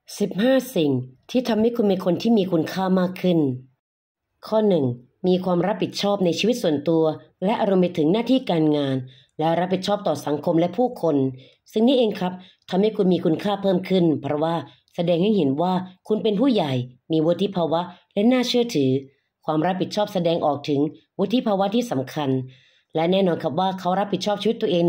15 สิ่งที่ทำให้คุณเป็นคนที่มีคุณค่ามากขึ้น ข้อ 1. มีความรับผิดชอบในชีวิตส่วนตัวและรวมไปถึงหน้าที่การงานและรับผิดชอบต่อสังคมและผู้คนสิ่งนี้เองครับทำให้คุณมีคุณค่าเพิ่มขึ้นเพราะว่าแสดงให้เห็นว่าคุณเป็นผู้ใหญ่มีวุฒิภาวะและน่าเชื่อถือความรับผิดชอบแสดงออกถึงวุฒิภาวะที่สำคัญและแน่นอนครับว่าเขารับผิดชอบชีวิตตัวเอง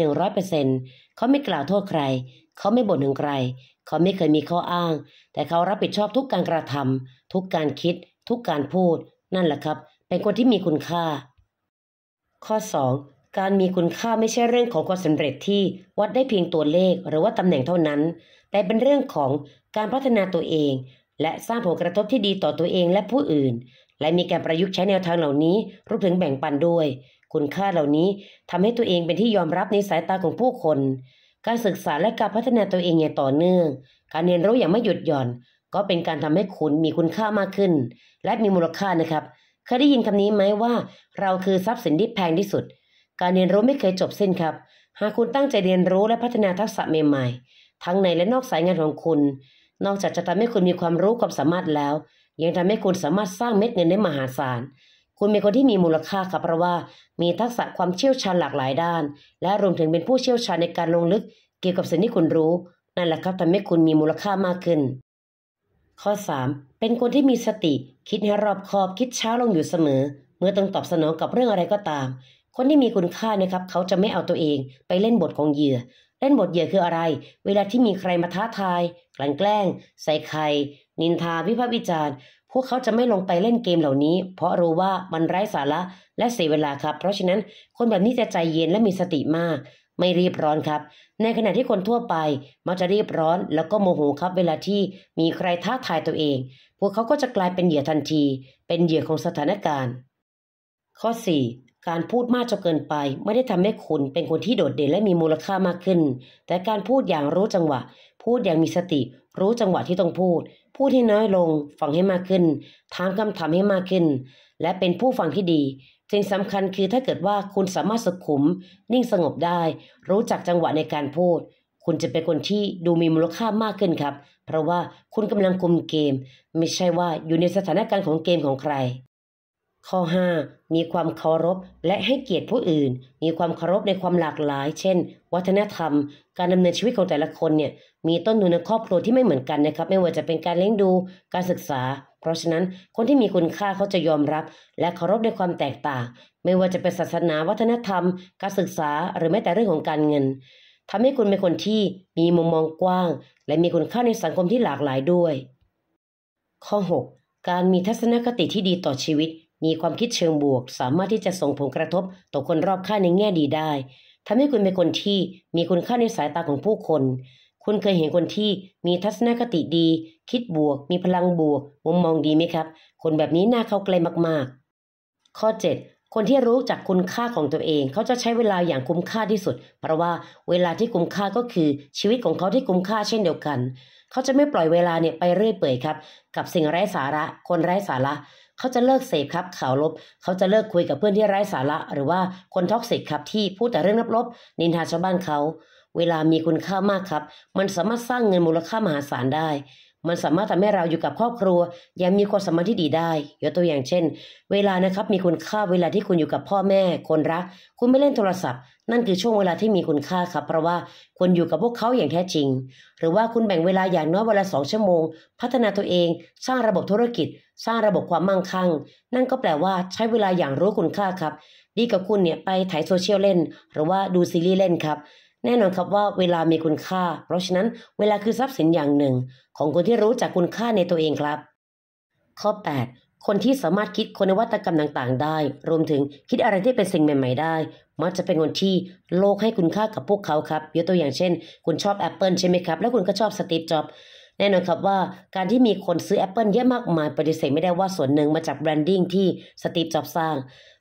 100% เขาไม่กล่าวโทษใครเขาไม่บ่นถึงใครเขาไม่เคยมีข้ออ้างแต่เขารับผิดชอบทุกการกระทำทุกการคิดทุกการพูดนั่นแหละครับเป็นคนที่มีคุณค่าข้อ 2. การมีคุณค่าไม่ใช่เรื่องของความสำเร็จที่วัดได้เพียงตัวเลขหรือว่าตำแหน่งเท่านั้นแต่เป็นเรื่องของการพัฒนาตัวเองและสร้างผลกระทบที่ดีต่อตัวเองและผู้อื่นและมีการประยุกต์ใช้แนวทางเหล่านี้รวมถึงแบ่งปันด้วยคุณค่าเหล่านี้ทำให้ตัวเองเป็นที่ยอมรับในสายตาของผู้คนการศึกษาและการพัฒนาตัวเองอย่างต่อเนื่องการเรียนรู้อย่างไม่หยุดหย่อนก็เป็นการทำให้คุณมีคุณค่ามากขึ้นและมีมูลค่านะครับเคยได้ยินคำนี้ไหมว่าเราคือทรัพย์สินที่แพงที่สุดการเรียนรู้ไม่เคยจบสิ้นครับหากคุณตั้งใจเรียนรู้และพัฒนาทักษะใหม่ๆทั้งในและนอกสายงานของคุณนอกจากจะทำให้คุณมีความรู้ความสามารถแล้วยังทำให้คุณสามารถสร้างเม็ดเงินได้มหาศาลคุณเป็นคนที่มีมูลค่าครับเพราะว่ามีทักษะความเชี่ยวชาญหลากหลายด้านและรวมถึงเป็นผู้เชี่ยวชาญในการลงลึกเกี่ยวกับสิ่งที่คุณรู้นั่นแหละครับทำให้คุณมีมูลค่ามากขึ้นข้อ 3. เป็นคนที่มีสติคิดให้รอบคอบคิดช้าลงอยู่เสมอเมื่อต้องตอบสนองกับเรื่องอะไรก็ตามคนที่มีคุณค่านะครับเขาจะไม่เอาตัวเองไปเล่นบทของเหยื่อเล่นบทเหยื่อคืออะไรเวลาที่มีใครมาท้าทายกลั่นแกล้งใส่ไข่นินทาวิพากษ์วิจารณ์พวกเขาจะไม่ลงไปเล่นเกมเหล่านี้เพราะรู้ว่ามันไร้สาระและเสียเวลาครับเพราะฉะนั้นคนแบบนี้จะใจเย็นและมีสติมากไม่รีบร้อนครับในขณะที่คนทั่วไปมักจะรีบร้อนแล้วก็โมโหครับเวลาที่มีใครท้าทายตัวเองพวกเขาก็จะกลายเป็นเหยื่อทันทีเป็นเหยื่อของสถานการณ์ข้อ 4. การพูดมากจนเกินไปไม่ได้ทำให้คุณเป็นคนที่โดดเด่นและมีมูลค่ามากขึ้นแต่การพูดอย่างรู้จังหวะพูดอย่างมีสติรู้จังหวะที่ต้องพูดให้น้อยลงฟังให้มากขึ้นถามคำถามให้มากขึ้นและเป็นผู้ฟังที่ดีสิ่งสำคัญคือถ้าเกิดว่าคุณสามารถสุขุมนิ่งสงบได้รู้จักจังหวะในการพูดคุณจะเป็นคนที่ดูมีมูลค่ามากขึ้นครับเพราะว่าคุณกำลังคุมเกมไม่ใช่ว่าอยู่ในสถานการณ์ของเกมของใครข้อ 5. มีความเคารพและให้เกียรติผู้อื่นมีความเคารพในความหลากหลายเช่นวัฒนธรรมการดำเนินชีวิตของแต่ละคนเนี่ยมีต้นทุนในครอบครัวที่ไม่เหมือนกันนะครับไม่ว่าจะเป็นการเลี้ยงดูการศึกษาเพราะฉะนั้นคนที่มีคุณค่าเขาจะยอมรับและเคารพในความแตกต่างไม่ว่าจะเป็นศาสนาวัฒนธรรมการศึกษาหรือแม้แต่เรื่องของการเงินทำให้คุณเป็นคนที่มีมุมมองกว้างและมีคุณค่าในสังคมที่หลากหลายด้วยข้อ 6. การมีทัศนคติที่ดีต่อชีวิตมีความคิดเชิงบวกสามารถที่จะส่งผลกระทบต่อคนรอบข้างในแง่ดีได้ทำให้คุณเป็นคนที่มีคุณค่าในสายตาของผู้คนคุณเคยเห็นคนที่มีทัศนคติดีคิดบวกมีพลังบวกมุมมองดีไหมครับคนแบบนี้น่าเข้าใกล้มากๆข้อ 7. คนที่รู้จักคุณค่าของตัวเองเขาจะใช้เวลาอย่างคุ้มค่าที่สุดเพราะว่าเวลาที่คุ้มค่าก็คือชีวิตของเขาที่คุ้มค่าเช่นเดียวกันเขาจะไม่ปล่อยเวลาเนี่ยไปเรื่อยเปื่อยครับกับสิ่งไร้สาระคนไร้สาระเขาจะเลิกเสพครับข่าวลบเขาจะเลิกคุยกับเพื่อนที่ไร้สาระหรือว่าคนท็อกซิกครับที่พูดแต่เรื่องลบๆนินทาชาวบ้านเขาเวลามีคุณค่ามากครับมันสามารถสร้างเงินมูลค่ามหาศาลได้มันสามารถทำให้เราอยู่กับครอบครัวยังมีความสัมพันธ์ที่ดีได้ยกตัวอย่างเช่นเวลานะครับมีคุณค่าเวลาที่คุณอยู่กับพ่อแม่คนรักคุณไม่เล่นโทรศัพท์นั่นคือช่วงเวลาที่มีคุณค่าครับเพราะว่าคุณอยู่กับพวกเขาอย่างแท้จริงหรือว่าคุณแบ่งเวลาอย่างน้อยวันละ2 ชั่วโมงพัฒนาตัวเองสร้างระบบธุรกิจสร้างระบบความมั่งคั่งนั่นก็แปลว่าใช้เวลาอย่างรู้คุณค่าครับดีกับคุณเนี่ยไปถ่ายโซเชียลเล่นหรือว่าดูซีรีส์เล่นครับแน่นอนครับว่าเวลามีคุณค่าเพราะฉะนั้นเวลาคือทรัพย์สินอย่างหนึ่งของคนที่รู้จักคุณค่าในตัวเองครับข้อ 8. คนที่สามารถคิดค้นนวัตกรรมต่างๆได้รวมถึงคิดอะไรที่เป็นสิ่งใหม่ๆได้มักจะเป็นคนที่โลกให้คุณค่ากับพวกเขาครับยกตัวอย่างเช่นคุณชอบ Apple ใช่ไหมครับแล้วคุณก็ชอบสตีฟ จ็อบส์แน่นอนครับว่าการที่มีคนซื้อ Apple เยอะมากมายปฏิเสธไม่ได้ว่าส่วนหนึ่งมาจากแบรนดิ้งที่สตีฟ จ็อบส์สร้าง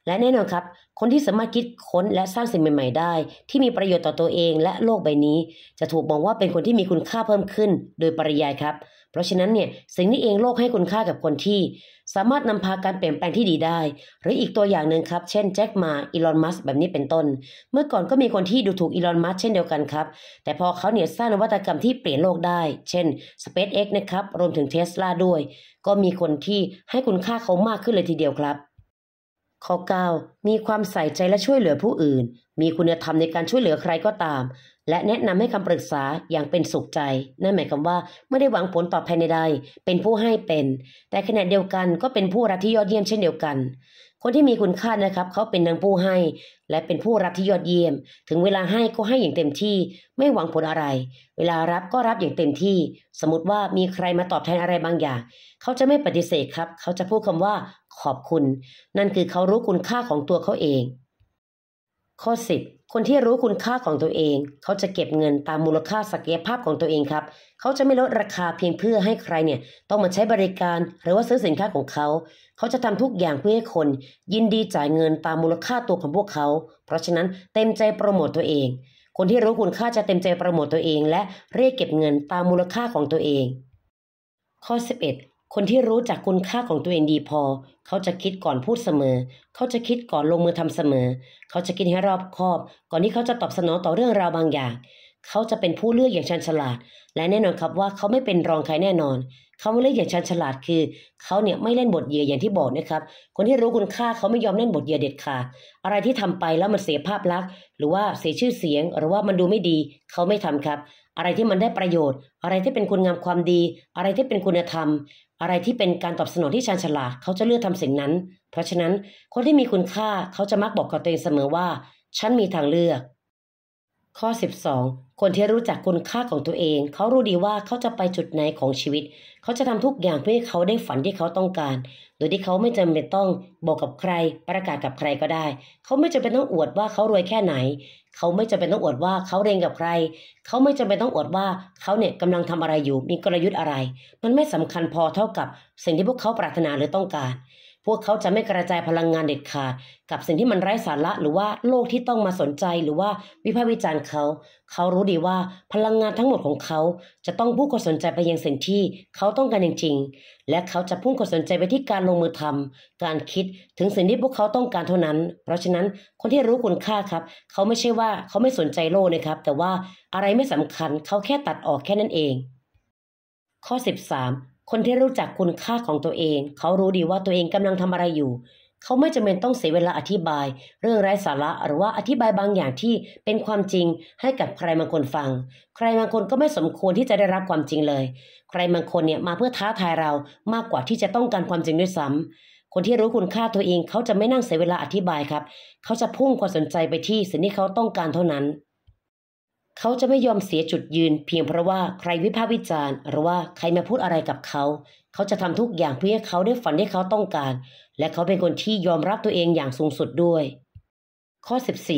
และแน่นอนครับคนที่สามารถคิดค้นและสร้างสิ่งใหม่ๆได้ที่มีประโยชน์ต่อตัวเองและโลกใบนี้จะถูกมองว่าเป็นคนที่มีคุณค่าเพิ่มขึ้นโดยปริยายครับเพราะฉะนั้นเนี่ยสิ่งนี้เองโลกให้คุณค่ากับคนที่สามารถนำพาการเปลี่ยนแปลงที่ดีได้หรืออีกตัวอย่างหนึ่งครับเช่นแจ็คหม่าอีลอนมัสก์แบบนี้เป็นต้นเมื่อก่อนก็มีคนที่ดูถูกอีลอนมัสก์เช่นเดียวกันครับแต่พอเขาเนี่ยสร้างนวัตกรรมที่เปลี่ยนโลกได้เช่น SpaceX นะครับรวมถึง Tesla ด้วยก็มีคนที่ให้คุณค่าเขามากขึ้นเลยทีเดียวครับข้อ9มีความใส่ใจและช่วยเหลือผู้อื่นมีคุณธรรมในการช่วยเหลือใครก็ตามและแนะนำให้คำปรึกษาอย่างเป็นสุขใจนั่นหมายความว่าไม่ได้หวังผลตอบแทนใดๆเป็นผู้ให้เป็นแต่ขณะเดียวกันก็เป็นผู้รับที่ยอดเยี่ยมเช่นเดียวกันคนที่มีคุณค่านะครับเขาเป็นทั้งผู้ให้และเป็นผู้รับที่ยอดเยี่ยมถึงเวลาให้ก็ให้อย่างเต็มที่ไม่หวังผลอะไรเวลารับก็รับอย่างเต็มที่สมมติว่ามีใครมาตอบแทนอะไรบางอย่างเขาจะไม่ปฏิเสธครับเขาจะพูดคำว่าขอบคุณนั่นคือเขารู้คุณค่าของตัวเขาเองข้อ10คนที่รู้คุณค่าของตัวเองเขาจะเก็บเงินตามมูลค่าศักยภาพของตัวเองครับเขาจะไม่ลดราคาเพียงเพื่อให้ใครเนี่ยต้องมาใช้บริการหรือว่าซื้อสินค้าของเขาเขาจะทำทุกอย่างเพื่อให้คนยินดีจ่ายเงินตามมูลค่าตัวของพวกเขาเพราะฉะนั้นเต็มใจโปรโมตตัวเองคนที่รู้คุณค่าจะเต็มใจโปรโมตตัวเองและเรียกเก็บเงินตามมูลค่าของตัวเองข้อ11คนที่รู้จักคุณค่าของตัวเองดีพอเขาจะคิดก่อนพูดเสมอเขาจะคิดก่อนลงมือทำเสมอเขาจะคิดให้รอบคอบก่อนที่เขาจะตอบสนองต่อเรื่องราวบางอย่างเขาจะเป็นผู้เลือกอย่างชันฉลาดและแน่นอนครับว่าเขาไม่เป็นรองใครแน่นอนเขาไม่เลือกอย่างชันฉลาดคือเขาเนี่ยไม่เล่นบทเหยื่ออย่างที่บอกนะครับคนที่รู้คุณค่าเขาไม่ยอมเล่นบทเหยื่อเด็ดขาดอะไรที่ทำไปแล้วมันเสียภาพลักษณ์หรือว่าเสียชื่อเสียงหรือว่ามันดูไม่ดีเขาไม่ทำครับอะไรที่มันได้ประโยชน์อะไรที่เป็นคุณงามความดีอะไรที่เป็นคุณธรรมอะไรที่เป็นการตอบสนองที่ชาญฉลาดเขาจะเลือกทำสิ่งนั้นเพราะฉะนั้นคนที่มีคุณค่าเขาจะมักบอกกับตัวเองเสมอว่าฉันมีทางเลือกข้อ12คนที่รู้จักคุณค่าของตัวเองเขารู้ดีว่าเขาจะไปจุดไหนของชีวิตเขาจะทำทุกอย่างเพื่อให้เขาได้ฝันที่เขาต้องการโดยที่เขาไม่จำเป็นต้องบอกกับใครประกาศกับใครก็ได้เขาไม่จำเป็นต้องอวดว่าเขารวยแค่ไหนเขาไม่จำเป็นต้องอวดว่าเขาเรียนกับใครเขาไม่จำเป็นต้องอวดว่าเขาเนี่ยกำลังทำอะไรอยู่มีกลยุทธ์อะไรมันไม่สำคัญพอเท่ากับสิ่งที่พวกเขาปรารถนาหรือต้องการพวกเขาจะไม่กระจายพลังงานเด็ดขาดกับสิ่งที่มันไร้สาระหรือว่าโลกที่ต้องมาสนใจหรือว่าวิพากษ์วิจารณ์เขารู้ดีว่าพลังงานทั้งหมดของเขาจะต้องพุ่งความสนใจไปยังสิ่งที่เขาต้องการจริงๆและเขาจะพุ่งความสนใจไปที่การลงมือทำการคิดถึงสิ่งที่พวกเขาต้องการเท่านั้นเพราะฉะนั้นคนที่รู้คุณค่าครับเขาไม่ใช่ว่าเขาไม่สนใจโลกนะครับแต่ว่าอะไรไม่สำคัญเขาแค่ตัดออกแค่นั้นเองข้อ13คนที่รู้จักคุณค่าของตัวเองเขารู้ดีว่าตัวเองกำลังทำอะไรอยู่เขาไม่จำเป็นต้องเสียเวลาอธิบายเรื่องไร้สาระหรือว่าอธิบายบางอย่างที่เป็นความจริงให้กับใครบางคนฟังใครบางคนก็ไม่สมควรที่จะได้รับความจริงเลยใครบางคนเนี่ยมาเพื่อท้าทายเรามากกว่าที่จะต้องการความจริงด้วยซ้ำคนที่รู้คุณค่าตัวเองเขาจะไม่นั่งเสียเวลาอธิบายครับเขาจะพุ่งความสนใจไปที่สิ่งที่เขาต้องการเท่านั้นเขาจะไม่ยอมเสียจุดยืนเพียงเพราะว่าใครวิพากษ์วิจารณ์หรือว่าใครมาพูดอะไรกับเขาเขาจะทำทุกอย่างเพื่อให้เขาได้ฝันที่เขาต้องการและเขาเป็นคนที่ยอมรับตัวเองอย่างสูงสุดด้วยข้อ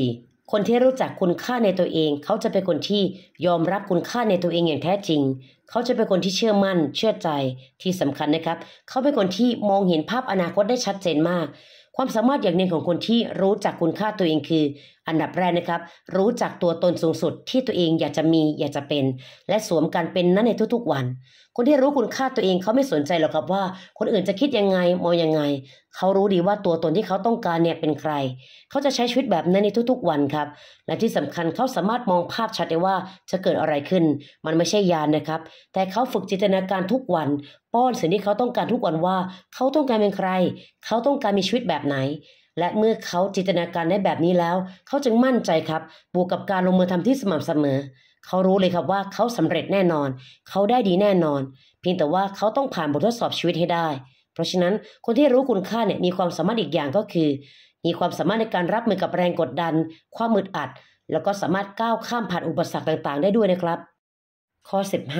14คนที่รู้จักคุณค่าในตัวเองเขาจะเป็นคนที่ยอมรับคุณค่าในตัวเองอย่างแท้จริงเขาจะเป็นคนที่เชื่อมั่นเชื่อใจที่สำคัญนะครับเขาเป็นคนที่มองเห็นภาพอนาคตได้ชัดเจนมากความสามารถอย่างหนึ่งของคนที่รู้จักคุณค่าตัวเองคืออันดับแรกนะครับรู้จักตัวตนสูงสุดที่ตัวเองอยากจะมีอยากจะเป็นและสวมการเป็นนั้นในทุกๆวันคนที่รู้คุณค่าตัวเองเขาไม่สนใจหรอกครับว่าคนอื่นจะคิดยังไงมองยังไงเขารู้ดีว่าตัวตนที่เขาต้องการเนี่ยเป็นใครเขาจะใช้ชีวิตแบบนั้นในทุกๆวันครับและที่สำคัญเขาสามารถมองภาพชัดได้ว่าจะเกิดอะไรขึ้นมันไม่ใช่ยานนะครับแต่เขาฝึกจินตนาการทุกวันป้อนสิ่งที่เขาต้องการทุกวันว่าเขาต้องการเป็นใครเขาต้องการมีชีวิตแบบไหนและเมื่อเขาจินตนาการได้แบบนี้แล้วเขาจึงมั่นใจครับบวกกับการลงมือทำที่สม่ำเสมอเขารู้เลยครับว่าเขาสำเร็จแน่นอนเขาได้ดีแน่นอนเพียงแต่ว่าเขาต้องผ่านบททดสอบชีวิตให้ได้เพราะฉะนั้นคนที่รู้คุณค่าเนี่ยมีความสามารถอีกอย่างก็คือมีความสามารถในการรับมือกับแรงกดดันความอึดอัดแล้วก็สามารถก้าวข้ามผ่านอุปสรรคต่างๆได้ด้วยนะครับข้อ15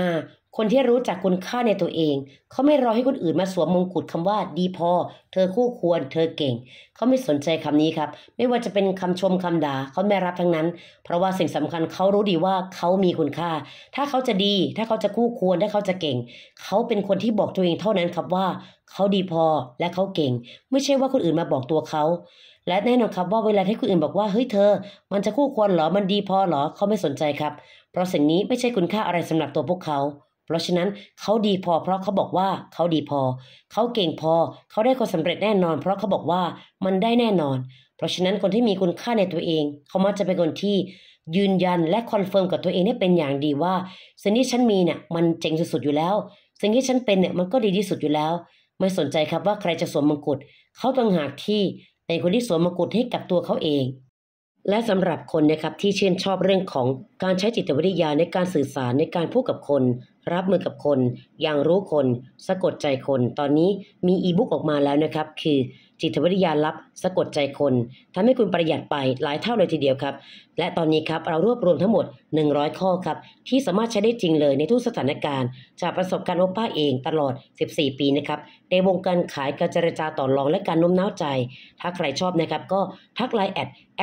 คนที่รู้จักคุณค่าในตัวเองเขาไม่รอให้คนอื่นมาสวมมงกุฎคำว่าดีพอเธอคู่ควรเธอเก่งเขาไม่สนใจคำนี้ครับไม่ว่าจะเป็นคำชมคำด่าเขาไม่รับทั้งนั้นเพราะว่าสิ่งสำคัญเขารู้ดีว่าเขามีคุณค่าถ้าเขาจะดีถ้าเขาจะคู่ควรถ้าเขาจะเก่งเขาเป็นคนที่บอกตัวเองเท่านั้นครับว่าเขาดีพอและเขาเก่งไม่ใช่ว่าคนอื่นมาบอกตัวเขาและแน่นอนครับว่าเวลาที่คนอื่นบอกว่าเฮ้ยเธอมันจะคู่ควรเหรอมันดีพอเหรอเขาไม่สนใจครับเพราะสิ่งนี้ไม่ใช่คุณค่าอะไรสำหรับตัวพวกเขาเพราะฉะนั้นเขาดีพอเพราะเขาบอกว่าเขาดีพอเขาเก่งพอเขาได้ความสำเร็จแน่นอนเพราะเขาบอกว่ามันได้แน่นอนเพราะฉะนั้นคนที่มีคุณค่าในตัวเองเขามักจะเป็นคนที่ยืนยันและคอนเฟิร์มกับตัวเองได้เป็นอย่างดีว่าสิ่งที่ฉันมีเนี่ยมันเจ๋งสุดๆอยู่แล้วสิ่งที่ฉันเป็นเนี่ยมันก็ดีที่สุดอยู่แล้วไม่สนใจครับว่าใครจะสวมมงกุฎเขาต่างหากที่เป็นคนที่สวมมงกุฎให้กับตัวเขาเองและสำหรับคนนะครับที่ชื่นชอบเรื่องของการใช้จิตวิทยาในการสื่อสารในการพูดกับคนรับมือกับคนอย่างรู้คนสะกดใจคนตอนนี้มีอีบุ๊กออกมาแล้วนะครับคือจิตวิทยาลับสะกดใจคนทำให้คุณประหยัดไปหลายเท่าเลยทีเดียวครับและตอนนี้ครับเรารวบรวมทั้งหมด100ข้อครับที่สามารถใช้ได้จริงเลยในทุกสถานการณ์จากประสบการณ์โอป้าเองตลอด14ปีนะครับในวงการขายการเจรจาต่อรองและการโน้มน้าวใจถ้าใครชอบนะครับก็ทักไลน์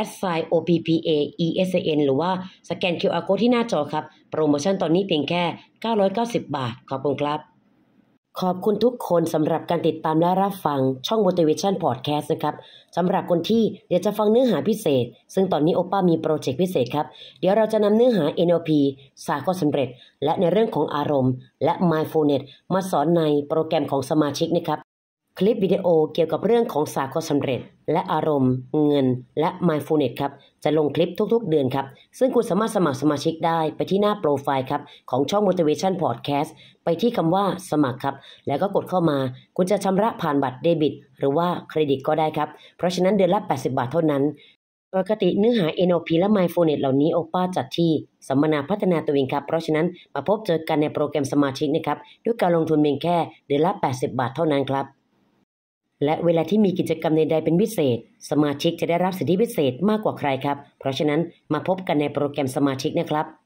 @OPPAESAN หรือว่าสแกน QR Code ที่หน้าจอครับโปรโมชั่นตอนนี้เพียงแค่990 บาทขอบคุณครับขอบคุณทุกคนสำหรับการติดตามและรับฟังช่อง Motivation Podcast นะครับสำหรับคนที่อยากจะฟังเนื้อหาพิเศษซึ่งตอนนี้โอป้ามีโปรเจกต์พิเศษครับเดี๋ยวเราจะนำเนื้อหา NLP ศาสตร์ความสำเร็จและในเรื่องของอารมณ์และ Mindfulness มาสอนในโปรแกรมของสมาชิกนะครับคลิปวิดีโอเกี่ยวกับเรื่องของศาสตร์ความสำเร็จและอารมณ์เงินและ Mindfulness ครับจะลงคลิปทุกๆเดือนครับซึ่งคุณสามารถสมัครสมาชิกได้ไปที่หน้าโปรไฟล์ครับของช่อง Motivation Podcast ไปที่คำว่าสมัครครับแล้วก็กดเข้ามาคุณจะชำระผ่านบัตรเดบิตหรือว่าเครดิตก็ได้ครับเพราะฉะนั้นเดือนละ80 บาทเท่านั้นปกติเนื้อหา NLP และ Mindfulness เหล่านี้โอป้าจัดที่สัมมนาพัฒนาตัวเองครับเพราะฉะนั้นมาพบเจอกันในโปรแกรมสมาชิกนะครับด้วยการลงทุนเพียงแค่เดือนละ80 บาทเท่านั้นครับและเวลาที่มีกิจกรรมใดๆเป็นพิเศษสมาชิกจะได้รับสิทธิพิเศษมากกว่าใครครับเพราะฉะนั้นมาพบกันในโปรแกรมสมาชิกนะครับ